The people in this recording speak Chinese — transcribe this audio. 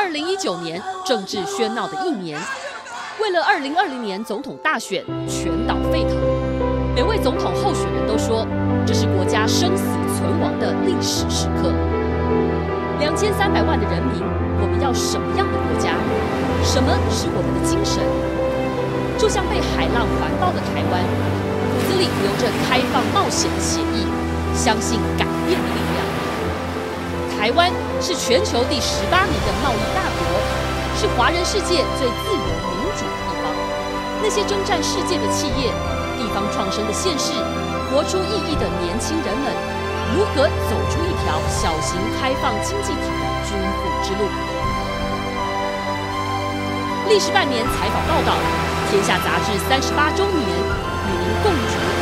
2019年政治喧闹的一年，为了2020年总统大选全岛沸腾，每位总统候选人都说这是国家生死存亡的历史时刻。2300万的人民，我们要什么样的国家？什么是我们的精神？就像被海浪环抱的台湾，骨子里留着开放冒险的血液，相信改变的力量。台湾是全球第18名的贸易大国，是华人世界最自由民主的地方。那些征战世界的企业、地方创生的县市、活出意义的年轻人们，如何走出一条小型开放经济体的均富之路？历时半年采访报道，天下杂志38周年与您共筑